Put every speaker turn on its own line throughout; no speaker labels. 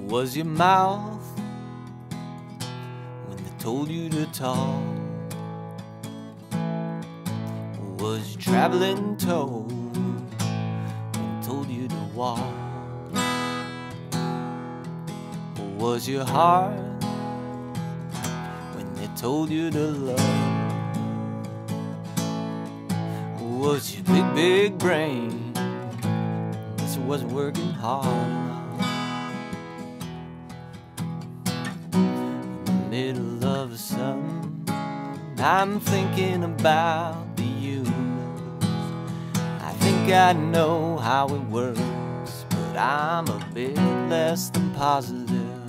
Was your mouth when they told you to talk? Was your traveling toe when they told you to walk? Or was your heart when they told you to love? Or was your big, big brain that wasn't working hard enough? Middle of the sun, I'm thinking about the universe. I think I know how it works, but I'm a bit less than positive.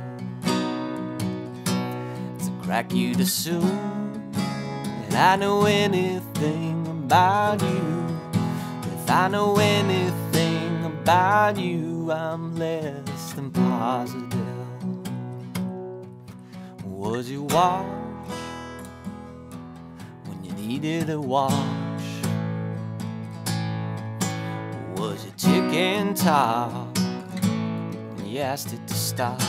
It's a crack you'd assume that I know anything about you. If I know anything about you, I'm less than positive. Was you wash when you needed a wash? Was you ticking top when you asked it to stop?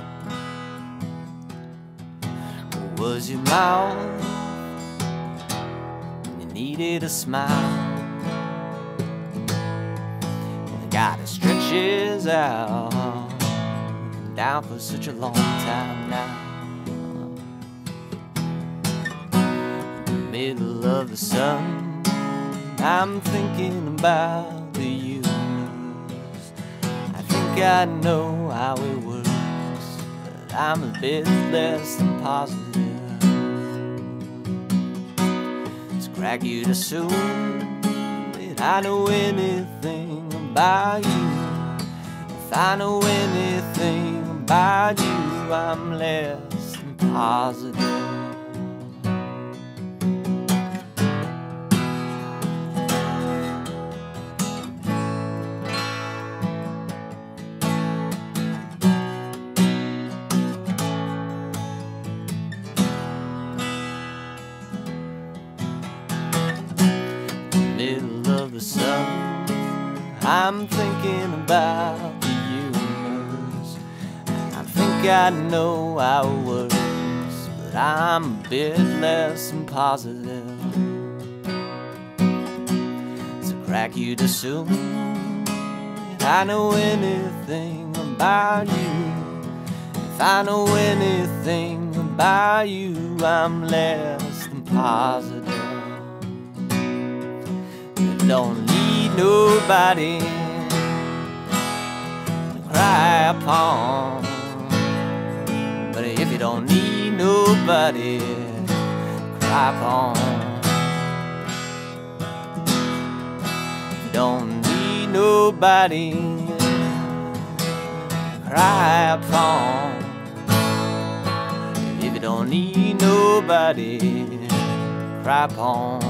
Or was your mouth when you needed a smile? Well, the guy that stretches out down for such a long time now. Middle of the sun, I'm thinking about the universe. I think I know how it works, but I'm a bit less than positive. It's a crack you'd assume that I know anything about you. If I know anything about you, I'm less than positive. Middle of the sun, I'm thinking about the universe. I think I know how it works, but I'm a bit less than positive. It's a crack you'd assume that I know anything about you. If I know anything about you, I'm less than positive. Don't need nobody to cry upon. But if you don't need nobody to cry upon, if you don't need nobody to cry upon, if you don't need nobody to cry upon,